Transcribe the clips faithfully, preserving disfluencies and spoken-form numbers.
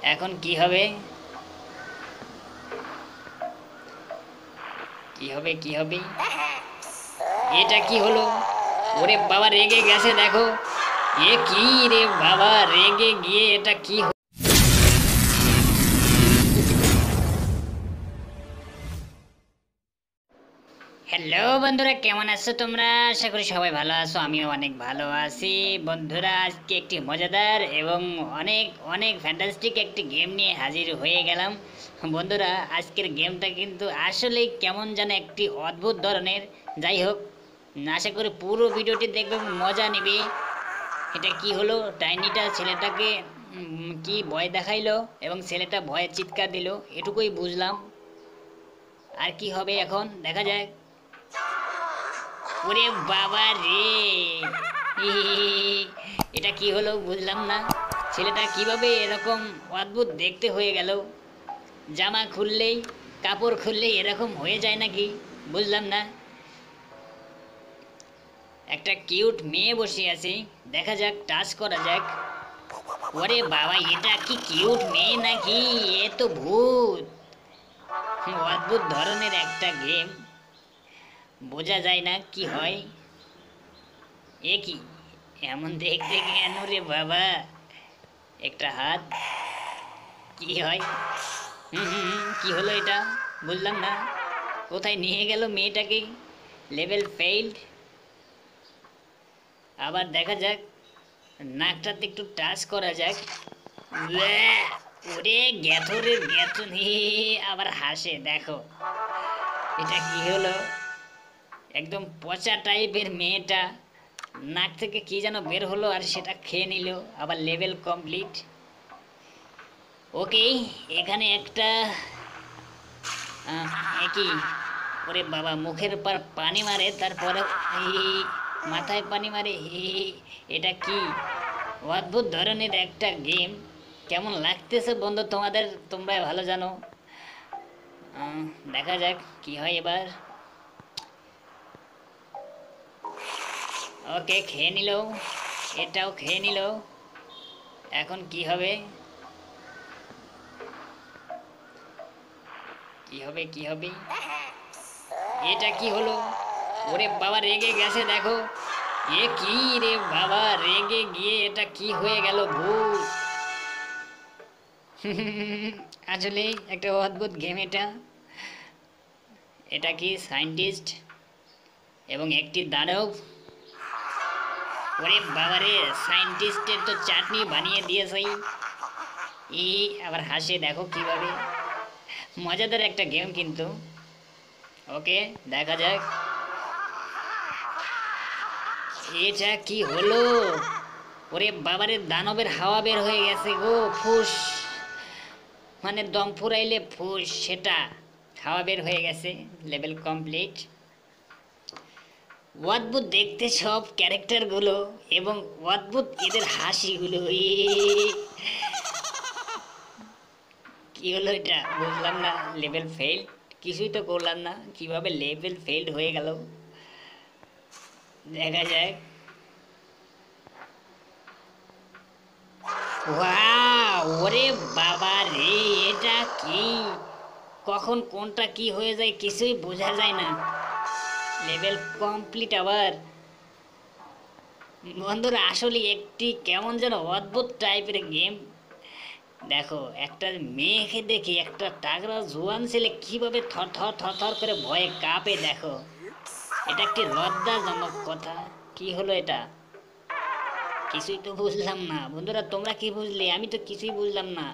এখন কি হবে কি হবে কি হবে এটা কি হলো? ওরে বাবা রেগে গেছে দেখো। এ কি রে বাবা, রেগে গিয়ে এটা কি? হ্যালো বন্ধুরা, কেমন আছো তোমরা? আশা করি সবাই ভালো আছো, আমিও অনেক ভালো আছি। বন্ধুরা, আজকে একটি মজাদার এবং অনেক অনেক ফ্যান্টাস্টিক একটি গেম নিয়ে হাজির হয়ে গেলাম। বন্ধুরা, আজকের গেমটা কিন্তু আসলেই কেমন যেন একটি অদ্ভুত ধরনের। যাই হোক, আশা করি পুরো ভিডিওটি দেখবে, মজা নেবে। এটা কি হলো? টাইনিটা ছেলেটাকে উম, কি ভয় দেখাইলো এবং ছেলেটা ভয়ে চিৎকার দিল, এটুকুই বুঝলাম। আর কি হবে এখন দেখা যায়। ওরে বাবা রে, এটা কি হলো বুঝলাম না। ছেলেটা কিভাবে এরকম অদ্ভুত দেখতে হয়ে গেল? জামা খুললেই, কাপড় খুললেই এরকম হয়ে যায় নাকি? বুঝলাম না। একটা কিউট মেয়ে বসে আছে, দেখা যাক, টাচ করা যাক। ওরে বাবা, এটা কি কিউট মেয়ে নাকি? এ তো ভূত। অদ্ভুত ধরনের একটা গেম, বোঝা যায় না কি হয়। এ কি এমন দেখতে কেন রে বাবা? একটা হাত, কি হয়? হুম হুম হুম, কি হলো এটা? বুঝলাম না। কোথায় নিয়ে গেল মেয়েটাকে? Level failed. আবার দেখা যাক, নাকটাতে একটু টাচ করা যাক। উয়া, ওরে গ্যাথরের গ্যাথন, হে আবার হাসে দেখো। এটা কি হলো? একদম পচা টাইপের মেয়েটা, নাক থেকে কি যেন বের হলো আর সেটা খেয়ে নিল। আবার লেভেল কমপ্লিট। ওকে, এখানে একটা একই। ওরে বাবা, মুখের পর পানি মারে, তারপরে এই মাথায় পানি মারে। হে, এটা কি অদ্ভুত ধরনের একটা গেম। কেমন লাগতেছে বন্ধু তোমাদের? তোমরা ভালো জানো। আহ, দেখা যাক কি হয় এবার। ওকে, খেয়ে নিল, এটাও খেয়ে নিল। এখন কি হবে কি হবে কি হবে এটা কি হলো? ওরে বাবা রেগে গেছে দেখো। এ কি রে বাবা, রেগে গিয়ে এটা কি হয়ে গেল? ভূত। আসলে একটা অদ্ভুত গেম এটা। এটা কি সায়েন্টিস্ট এবং একটি দানব? ওরে বাবা রে, সায়েন্টিস্টের তো চাটনি বানিয়ে দিয়েছে। ই আবার হাসে দেখো কিভাবে। মজাদার একটা গেম কিন্তু। ওকে, দেখা যাক এটা কি হলো। ওরে বাবারে, দানবের হাওয়া বের হয়ে গেছে গো, ফুস। মানে দম ফুরাইলে ফুস, সেটা হাওয়া বের হয়ে গেছে। Level complete. অদ্ভুত দেখতে সব ক্যারেক্টারগুলো এবং অদ্ভুত এদের হাসিগুলো। এ কি হলো এটা বুঝলাম না। লেভেল ফেইল্ড, কিছুই তো করলাম না, কিভাবে লেভেল ফেইল্ড হয়ে গেল দেখা যায়। ওয়াও, ওরে বাবা রে, এটা কি? কখন কোনটা কি হয়ে যায় কিছুই বোঝা যায় না। লেভেল কমপ্লিট আবার। বন্ধুরা, আসলে একটি কেমন যেন অদ্ভুত টাইপের গেম। দেখো, একটা মেয়েকে দেখি, একটা টাগরা জোয়ান ছেলে কিভাবে থর থর থর থর করে ভয়ে কাঁপে দেখো। এটা একটি লজ্জাজনক কথা। কি হলো এটা? কিছুই তো বুঝলাম না। বন্ধুরা, তোমরা কি বুঝলে? আমি তো কিছুই বুঝলাম না।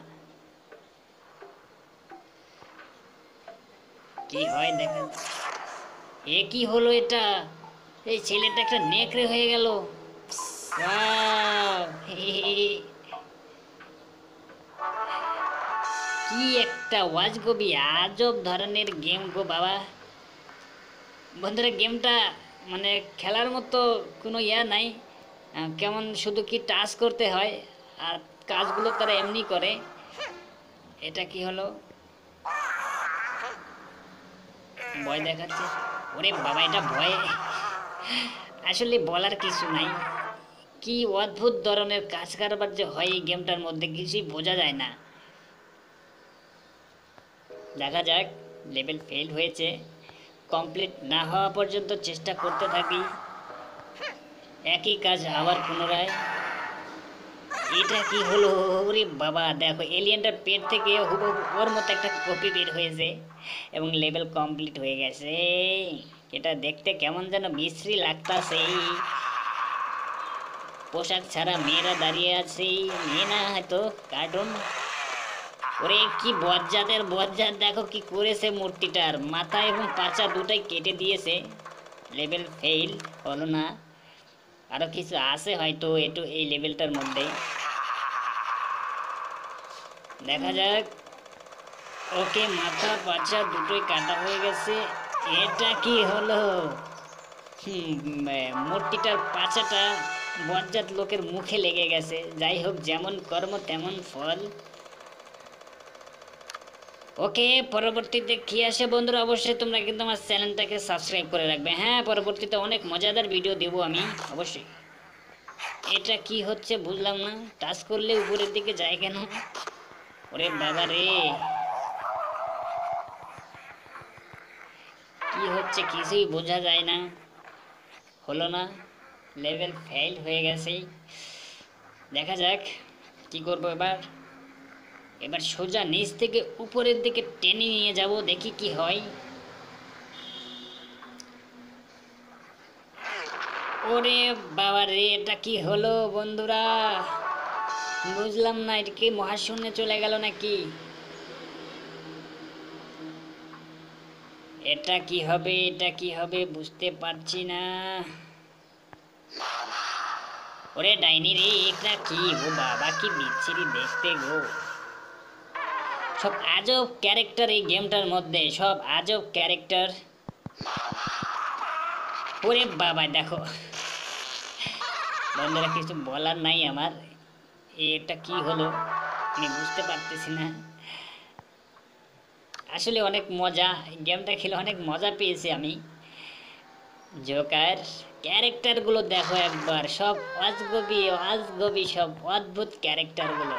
কি হয় দেখা। এ কি হলো এটা? এই ছেলেটা একটা নেকড়ে হয়ে গেল। ওয়াও, কি একটা ওয়াজগবি আজব ধরনের গেম গো বাবা। বন্ধুরা, গেমটা মানে খেলার মতো কোনো ইয়া নাই। আহ, কেমন শুধু কি টাচ করতে হয় আর কাজগুলো তারা এমনি করে। এটা কি হলো? ভয় দেখাচ্ছে। ওরে বাবা, এটা ভয়। আসলে বলার কিছু নাই। কি অদ্ভুত ধরনের কাজ কারবার যে হয় এই গেমটার মধ্যে কিছুই বোঝা যায় না। দেখা যাক। লেভেল ফেল হয়েছে, কমপ্লিট না হওয়া পর্যন্ত চেষ্টা করতে থাকি। একই কাজ আবার পুনরায়। এটা কি হলো? ওরে বাবা, দেখো এলিয়েনটার পেট থেকে হুবহু ওর মতো একটা কপি বের হয়েছে এবং লেভেল কমপ্লিট হয়ে গেছে। এটা দেখতে কেমন যেন বিশ্রী লাগতাছে। পোশাক ছাড়া মেয়েরা দাঁড়িয়ে আছে, মেয়ে না হয়তো কার্টুন। ওরে কি বজ্জাতের বজ্জাত, দেখো কি করেছে, মূর্তিটার মাথা এবং পাছা দুটাই কেটে দিয়েছে। লেভেল ফেল হলো না, আরো কিছু আছে হয়তো একটু এই লেভেলটার মধ্যে, দেখা যাক। ওকে, মাথা পাছা দুটোই কাটা হয়ে গেছে। এটা কি হলো? হুম, মূর্তিটার পাছাটা বজ্জাত লোকের মুখে লেগে গেছে। যাই হোক, যেমন কর্ম তেমন ফল। ওকে, পরবর্তীতে কি আসে বন্ধুরা, অবশ্যই তোমরা কিন্তু আমার চ্যানেলটাকে সাবস্ক্রাইব করে রাখবে। হ্যাঁ, পরবর্তীতে অনেক মজাদার ভিডিও দেবো আমি অবশ্যই। এটা কি হচ্ছে বুঝলাম না, টাচ করলে উপরের দিকে যায় কেন? ওরে বাবা রে, কি হচ্ছে কিছুই বোঝা যায় না। হলো না, লেভেল ফেল হয়ে গেছে। দেখা যাক কি করবো এবার। এবার সোজা নিচ থেকে উপরের দিকে টেনে নিয়ে যাব, দেখি কি হয়। ওরে বাবা রে, এটা কি হলো বন্ধুরা? বুঝলাম না, এটা কি মহাশূন্যে চলে গেল নাকি? এটা কি হবে, এটা কি হবে বুঝতে পারছি না। ওরে ডাইনি রে, এটা কি? ও বাবা, কি বিচ্ছিরি দেখতে গো। সব আজব ক্যারেক্টার এই গেমটার মধ্যে, সব আজব ক্যারেক্টার। ওরে বাবা, দেখো বন্ধুরা, কিছু বলার নাই আমার। এটা কি হলো আমি বুঝতে পারতেছি না। আসলে অনেক মজা, গেমটা খেলে অনেক মজা পেয়েছি আমি। জোকার ক্যারেক্টারগুলো দেখো একবার, সব অজগবি অজগবি, সব অদ্ভুত ক্যারেক্টারগুলো।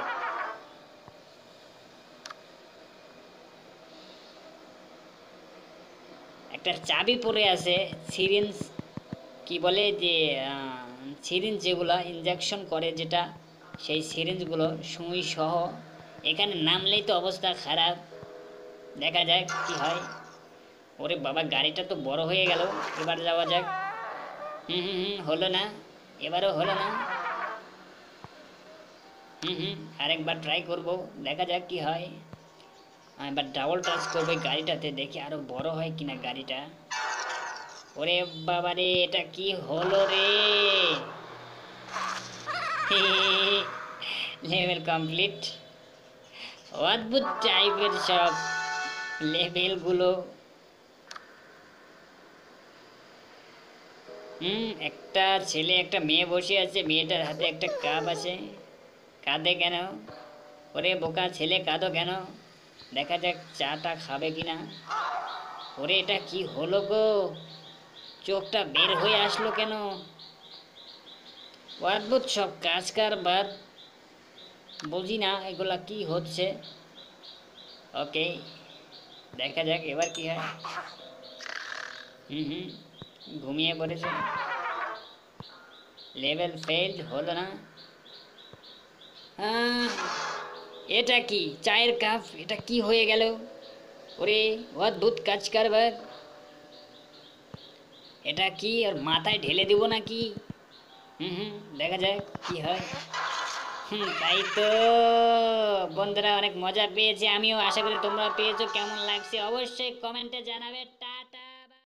একটা চাবি পড়ে আছে, সিরিঞ্জ, কি বলে যে সিরিঞ্জ, যেগুলো ইনজেকশন করে যেটা, সেই সিরিঞ্জগুলো সুই সহ। এখানে নামলেই তো অবস্থা খারাপ, দেখা যাক কি হয়। ওরে বাবা, গাড়িটা তো বড় হয়ে গেল। এবার যাওয়া যাক। হুম হুম হুম হলো না, এবারও হলো না। হুম হুম আরেকবার ট্রাই করব, দেখা যাক কি হয়। এবার ডাবল টাচ করবে গাড়িটাতে, দেখি আরো বড় হয় কিনা গাড়িটা। ওরে বাবা রে, এটা কি হলো রে? Level complete. অদ্ভুত টাইপের সব লেভেলগুলো। হুম একটা ছেলে একটা মেয়ে বসে আছে, মেয়েটার হাতে একটা কাপ আছে। কাঁদে কেন? ওরে বোকা ছেলে, কাঁদো কেন? দেখা যাক চাটা খাবে কিনা। ওরে এটা কি হলো গো? চোখটা বের হয়ে আসলো কেন? অদ্ভুত সব কাজ কারবার, বুঝি না এগুলা কি হচ্ছে। ওকে, দেখা যাক এবার কি হয়। হুম হুম ঘুমিয়ে পড়েছে, লেভেল ফেল হলো না। আহ, এটা কি চায়ের কাপ, এটা কি হয়ে গেল? ওরে অদ্ভুত কাজ কারবার। এটা কি আর মাথায় ঢেলে দিব নাকি? হুম হুম দেখা যাক কি হয়। হুম তাই তো বন্ধুরা, অনেক মজা পেয়েছি আমিও, আশা করি তোমরা পেয়েছো। কেমন লাগছে অবশ্যই কমেন্টে জানাবে। টা